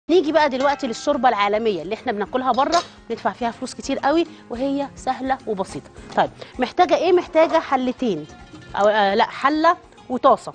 نيجي بقى دلوقتي للشوربه العالميه اللي احنا بناكلها بره بندفع فيها فلوس كتير قوي وهي سهله وبسيطه. طيب محتاجه ايه؟ محتاجه حلتين او لا حله وطاسه.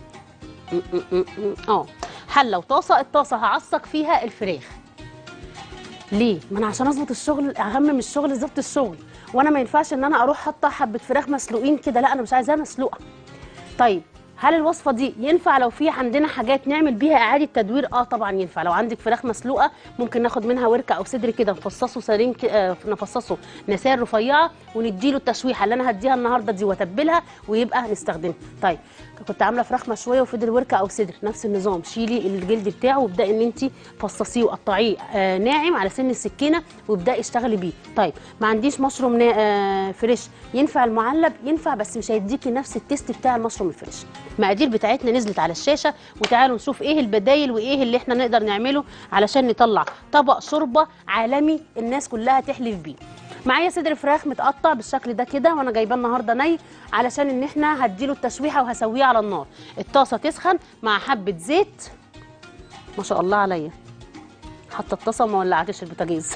حله وطاسه. الطاسه هعصق فيها الفراخ. ليه؟ ما انا عشان اظبط الشغل اهم من الشغل ظبط الشغل، وانا ما ينفعش ان انا اروح حاطه حبه فراخ مسلوقين كده، لا انا مش عايزاها مسلوقه. طيب هل الوصفه دي ينفع لو في عندنا حاجات نعمل بيها اعاده تدوير؟ طبعا ينفع. لو عندك فراخ مسلوقه ممكن ناخد منها وركه او صدر كده نفصصه سليم، نفصصه نسال رفيعه ونديله التشويحه اللي انا هديها النهارده دي واتبلها ويبقى نستخدمها. طيب كنت عامله فراخ مشويه وفضل وركه او صدر، نفس النظام، شيلي الجلد بتاعه وابداي ان انت فصصيه وقطعيه ناعم على سن السكينه وابداي اشتغلي بيه. طيب ما عنديش مشروم فريش، ينفع المعلب؟ ينفع بس مش هيديكي نفس التيست بتاع المشروم الفريش. المقادير بتاعتنا نزلت على الشاشه وتعالوا نشوف ايه البدايل وايه اللي احنا نقدر نعمله علشان نطلع طبق شوربه عالمي الناس كلها تحلف بيه. معايا صدر فراخ متقطع بالشكل ده كده وانا جايباه النهارده ني علشان ان احنا هديله التشويحه وهسويه على النار. الطاسه تسخن مع حبه زيت. ما شاء الله عليا، حاطه الطاسه وما ولعتش البوتاجاز.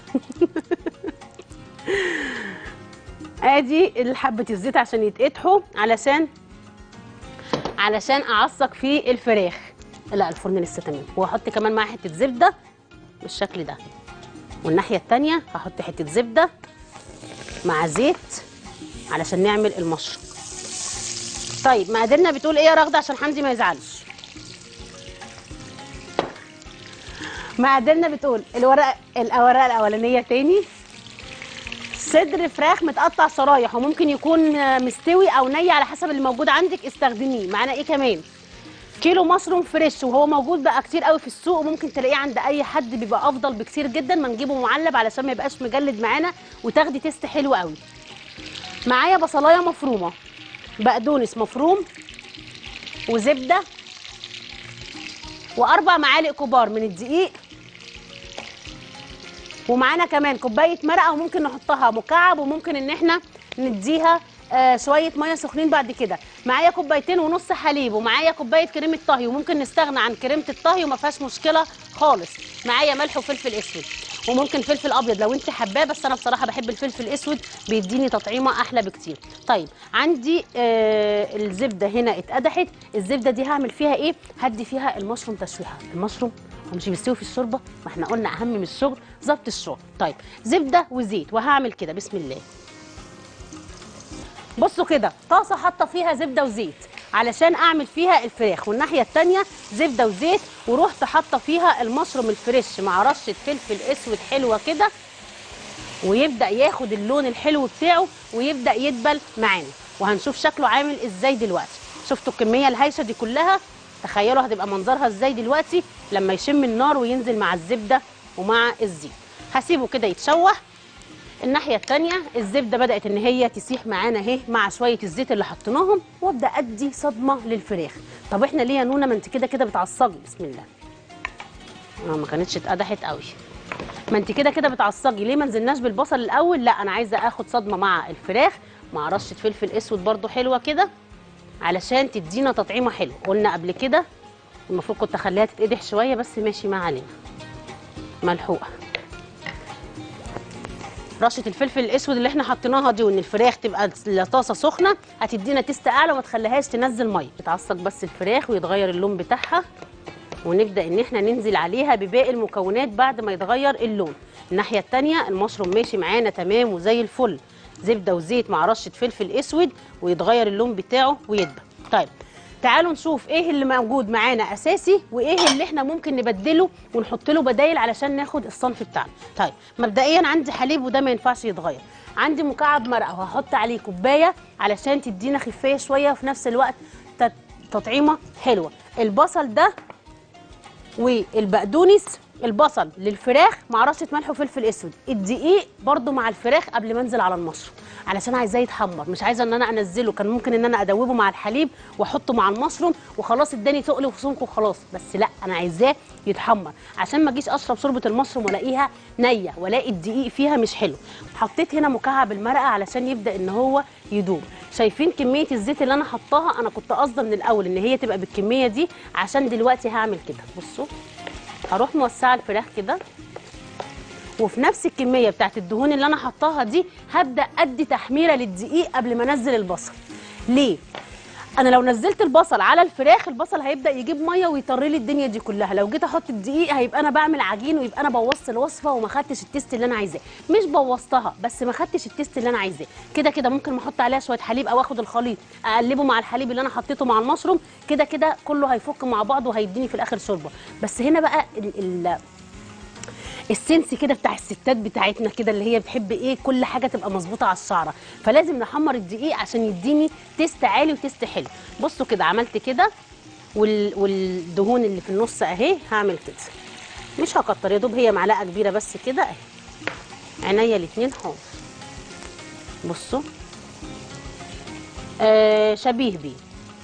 ادي حبه الزيت عشان يتقدحوا علشان اعصق فيه الفراخ. لا الفرن لسه تمام. وهحط كمان معاه حته زبده بالشكل ده، والناحيه الثانيه هحط حته زبده مع زيت علشان نعمل المشروم. طيب مقاديرنا بتقول ايه يا رغده عشان حمدي ما يزعلش؟ مقاديرنا بتقول الورقه الاولانيه تاني، صدر فراخ متقطع شرايح وممكن يكون مستوي او ني على حسب اللي موجود عندك استخدميه. معانا ايه كمان؟ كيلو مشروم فريش وهو موجود بقى كتير قوي في السوق وممكن تلاقيه عند اي حد، بيبقى افضل بكتير جدا ما نجيبه معلب علشان ما يبقاش مجلد معانا وتاخدي تيست حلو قوي. معايا بصلايه مفرومه، بقدونس مفروم، وزبده، واربع معالق كبار من الدقيق، ومعانا كمان كوبايه مرقه وممكن نحطها مكعب وممكن ان احنا نديها شويه ميه سخنين بعد كده. معايا كوبايتين ونص حليب، ومعايا كوبايه كريمه طهي وممكن نستغنى عن كريمه الطهي وما فيهاش مشكله خالص. معايا ملح وفلفل اسود وممكن فلفل ابيض لو انت حباه، بس انا بصراحه بحب الفلفل الاسود بيديني تطعيمه احلى بكتير. طيب عندي الزبده هنا اتقدحت. الزبده دي هعمل فيها ايه؟ هدي فيها المشروم تشويحه. المشروم مش بيستوي في الشوربه، ما احنا قلنا اهم من الشغل ظبط الشغل. طيب زبده وزيت، وهعمل كده بسم الله. بصوا كده، طاسه حاطه فيها زبده وزيت علشان اعمل فيها الفراخ، والناحيه الثانيه زبده وزيت، ورحت حاطه فيها المشروم الفريش مع رشه فلفل اسود حلوه كده، ويبدا ياخد اللون الحلو بتاعه ويبدا يدبل معانا، وهنشوف شكله عامل ازاي دلوقتي. شفتوا الكميه الهايشه دي كلها؟ تخيلوا هتبقى منظرها ازاي دلوقتي لما يشم النار وينزل مع الزبده ومع الزيت. هسيبه كده يتشوح. الناحيه الثانيه الزبده بدات ان هي تسيح معانا اهي مع شويه الزيت اللي حطيناهم، وابدا ادي صدمه للفراخ. طب احنا ليه يا نونه ما انت كده كده بتعصجي؟ بسم الله. ما كانتش اتقدحت قوي. ما انت كده كده بتعصجي، ليه ما نزلناش بالبصل الاول؟ لا انا عايزه اخد صدمه مع الفراخ مع رشه فلفل اسود برده حلوه كده علشان تدينا تطعيمه حلوه. قلنا قبل كده المفروض كنت اخليها تتقدح شويه بس ماشي ما علينا، ملحوقه. رشه الفلفل الاسود اللي احنا حطيناها دي وان الفراخ تبقى الطاسه سخنه هتدينا تيست اعلى وما تخليهاش تنزل ميه. بتعصج بس الفراخ ويتغير اللون بتاعها ونبدا ان احنا ننزل عليها بباقي المكونات بعد ما يتغير اللون. الناحيه الثانيه المشروم ماشي معانا تمام وزي الفل، زبده وزيت مع رشه فلفل اسود ويتغير اللون بتاعه ويدبل. طيب تعالوا نشوف ايه اللي موجود معانا اساسي وايه اللي احنا ممكن نبدله ونحط له بدايل علشان ناخد الصنف بتاعنا. طيب مبدئيا عندي حليب وده ما ينفعش يتغير. عندي مكعب مرقه وهحط عليه كوبايه علشان تدينا خفايه شويه وفي نفس الوقت تطعيمه حلوه. البصل ده والبقدونس، البصل للفراخ مع رشه ملح وفلفل اسود، الدقيق برده مع الفراخ قبل ما انزل على المشروم علشان عايزاه يتحمر، مش عايزه ان انا انزله. كان ممكن ان انا ادوبه مع الحليب واحطه مع المشروم وخلاص اداني تقل وفصونك وخلاص، بس لا انا عايزاه يتحمر عشان ما اجيش اشرب شوربه المشروم والاقيها نيه والاقي الدقيق فيها مش حلو. حطيت هنا مكعب المرقه علشان يبدا ان هو يدوب. شايفين كميه الزيت اللي انا حطاها؟ انا كنت قاصده من الاول ان هي تبقى بالكميه دي عشان دلوقتي هعمل كده. بصوا هروح موسعه الفراخ كده، وفي نفس الكميه بتاعت الدهون اللي انا حطاها دي هبدا ادي تحميره للدقيق قبل ما انزل البصل. ليه؟ انا لو نزلت البصل على الفراخ البصل هيبدا يجيب ميه ويطر لي الدنيا دي كلها، لو جيت احط الدقيق هيبقى انا بعمل عجين ويبقى انا بوظت الوصفه وما خدتش التيست اللي انا عايزاه. مش بوظتها بس ما خدتش التيست اللي انا عايزاه. كده كده ممكن احط عليها شويه حليب او اخد الخليط اقلبه مع الحليب اللي انا حطيته مع المشروم، كده كده كله هيفك مع بعض وهيديني في الاخر شوربه. بس هنا بقى السنس كده بتاع الستات بتاعتنا كده اللي هي بتحب ايه كل حاجه تبقى مظبوطه على الشعره، فلازم نحمر الدقيق عشان يديني تيست عالي وتيست حلو. بصوا كده عملت كده والدهون اللي في النص اهي هعمل كده، مش هكتر يا دوب هي معلقه كبيره بس كده اهي. عينيا الاتنين حاضر. بصوا شبيه بيه.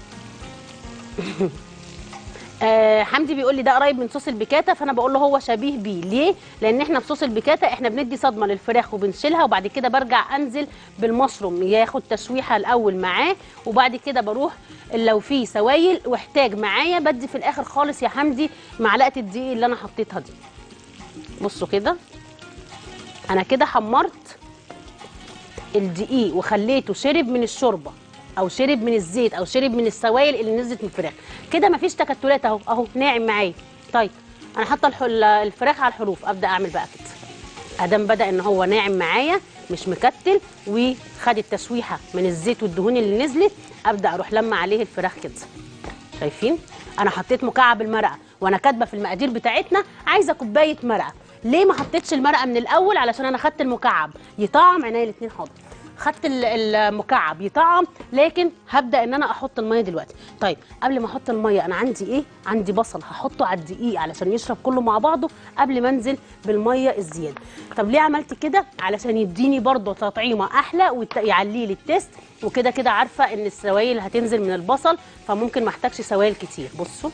حمدي بيقول لي ده قريب من صوص البيكاتا، فانا بقول له هو شبيه بيه. ليه؟ لان احنا في صوص البيكاتا احنا بندي صدمه للفراخ وبنشيلها وبعد كده برجع انزل بالمشروم ياخد تشويحه الاول معاه، وبعد كده بروح لو في سوائل واحتاج معايا بدي في الاخر خالص يا حمدي معلقه الدقيق اللي انا حطيتها دي. بصوا كده انا كده حمرت الدقيق وخليته شرب من الشوربه او شرب من الزيت او شرب من السوائل اللي نزلت من الفراخ. كده مفيش تكتلات اهو اهو ناعم معايا. طيب انا حاطه الفراخ على الحروف، ابدا اعمل بقى كده ادام بدا ان هو ناعم معايا مش مكتل وخد التشويحه من الزيت والدهون اللي نزلت، ابدا اروح لما عليه الفراخ كده. شايفين انا حطيت مكعب المرقه وانا كاتبه في المقادير بتاعتنا عايزه كوبايه مرقه. ليه ما حطيتش المرقه من الاول؟ علشان انا خدت المكعب يطعم. عينيا الاثنين حاضر. خدت المكعب يطعم، لكن هبدا ان انا احط الميه دلوقتي. طيب قبل ما احط الميه انا عندي ايه؟ عندي بصل هحطه على الدقيق علشان يشرب كله مع بعضه قبل ما انزل بالميه الزياده. طب ليه عملت كده؟ علشان يديني برده تطعيمه احلى ويعلي لي التيست، وكده كده عارفه ان السوائل هتنزل من البصل فممكن ما احتاجش سوائل كتير. بصوا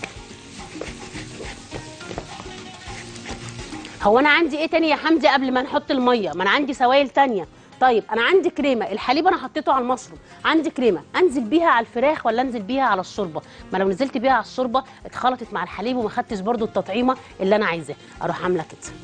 هو انا عندي ايه تاني يا حمدي قبل ما نحط الميه؟ ما انا عندي سوائل تانيه. طيب انا عندي كريمه، الحليب انا حطيته على المشروم، عندي كريمه انزل بيها على الفراخ ولا انزل بيها على الشوربه؟ ما لو نزلت بيها على الشوربه اتخلطت مع الحليب وما خدتش برده التطعيمه اللي انا عايزاه. اروح عامله كده،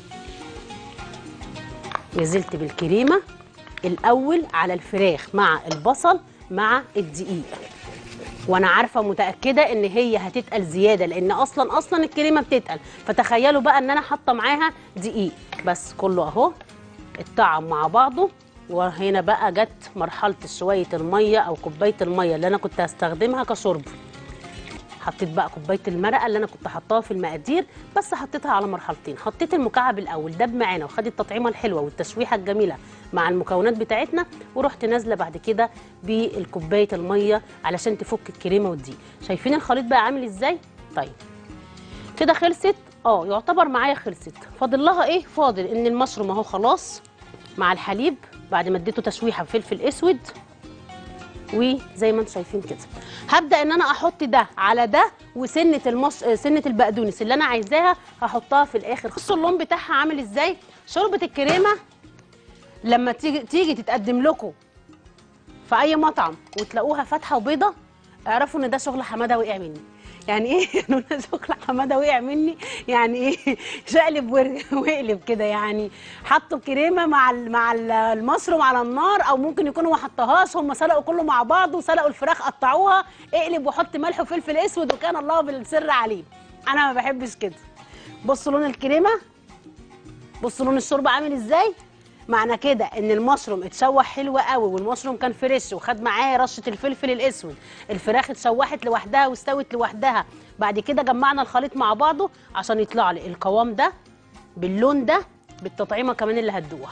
نزلت بالكريمه الاول على الفراخ مع البصل مع الدقيق، وانا عارفه متاكده ان هي هتتقل زياده لان اصلا الكريمه بتتقل، فتخيلوا بقى ان انا حاطه معاها دقيق. بس كله اهو اتطعم مع بعضه. وهنا بقى جت مرحله شويه الميه او كوبايه الميه اللي انا كنت هستخدمها كشرب. حطيت بقى كوبايه المرقه اللي انا كنت حطاها في المقادير، بس حطيتها على مرحلتين. حطيت المكعب الاول دب معانا وخد التطعيمه الحلوه والتشويحه الجميله مع المكونات بتاعتنا، ورحت نازله بعد كده بالكوبايه الميه علشان تفك الكريمه والدقيق. شايفين الخليط بقى عامل ازاي؟ طيب كده خلصت، يعتبر معايا خلصت. فاضل لها ايه؟ فاضل ان المشروم اهو خلاص مع الحليب بعد ما اديته تشويحه بفلفل اسود، وزي ما انتم شايفين كده هبدا ان انا احط ده على ده، وسنه سنه البقدونس اللي انا عايزاها هحطها في الاخر. بصوا اللون بتاعها عامل ازاي. شوربه الكريمه لما تيجي تتقدم لكم في اي مطعم وتلاقوها فاتحه وبيضه، اعرفوا ان ده شغل حماده وقع مني. يعني ايه؟ يعني ده شغل حماده وقع مني، يعني ايه؟ شقلب واقلب كده. يعني حطوا الكريمه مع المشروم على النار، او ممكن يكونوا ما حطوهاش، هم سلقوا كله مع بعض وسلقوا الفراخ قطعوها، اقلب وحط ملح وفلفل اسود وكان الله بالسر عليه. انا ما بحبش كده. بصوا لون الكريمه، بصوا لون الشوربه عامل ازاي. معنى كده ان المشروم اتشوح حلو قوي، والمشروم كان فريش وخد معاه رشه الفلفل الاسود، الفراخ اتشوحت لوحدها واستوت لوحدها، بعد كده جمعنا الخليط مع بعضه عشان يطلع لي القوام ده باللون ده بالتطعيمه كمان اللي هتدوها.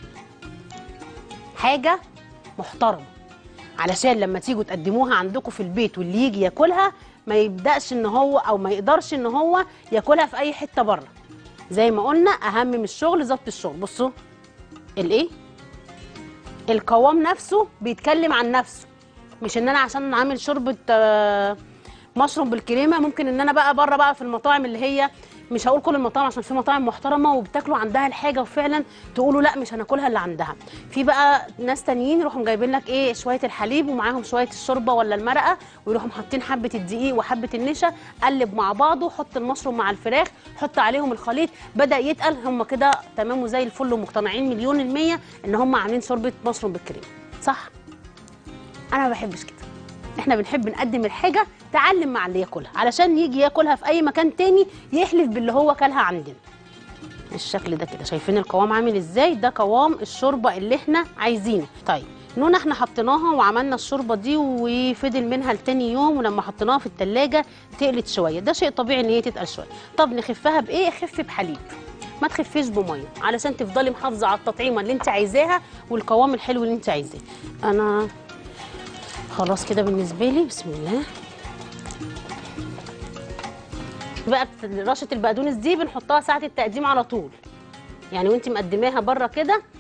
حاجه محترمه علشان لما تيجوا تقدموها عندكم في البيت واللي يجي ياكلها ما يبداش ان هو او ما يقدرش ان هو ياكلها في اي حته بره. زي ما قلنا اهم من الشغل ظبط الشغل. بصوا الايه؟ القوام نفسه بيتكلم عن نفسه، مش ان انا عشان عامل شوربه مشروم بالكريمه ممكن ان انا بقى بره بقى في المطاعم اللي هي مش هقول كل المطاعم عشان في مطاعم محترمه وبتاكلوا عندها الحاجه وفعلا تقولوا لا مش هناكلها اللي عندها. في بقى ناس تانيين يروحوا جايبين لك ايه شويه الحليب ومعاهم شويه الشوربه ولا المرقه، ويروحوا حاطين حبه الدقيق وحبه النشا، قلب مع بعضه، حط المشروم مع الفراخ، حط عليهم الخليط، بدا يتقل، هم كده تمام وزي الفل ومقتنعين مليون المية ان هم عاملين شوربه مشروم بالكريم. صح؟ انا ما بحبش كده. احنا بنحب نقدم الحاجه تعلم مع اللي ياكلها، علشان يجي ياكلها في اي مكان تاني يحلف باللي هو كلها عندنا. الشكل ده كده، شايفين القوام عامل ازاي؟ ده قوام الشوربه اللي احنا عايزينه. طيب نونه احنا حطيناها وعملنا الشوربه دي وفضل منها لتاني يوم، ولما حطيناها في التلاجة تقلت شويه، ده شيء طبيعي ان هي تتقل شويه. طب نخفها بايه؟ خف بحليب، ما تخفيش بميه، علشان تفضلي محافظه على التطعيمه اللي انت عايزاها والقوام الحلو اللي انت عايزاه. انا خلاص كده بالنسبه لي. بسم الله. بقى رشه البقدونس دي بنحطها ساعه التقديم على طول، يعني وانت مقدماها بره كده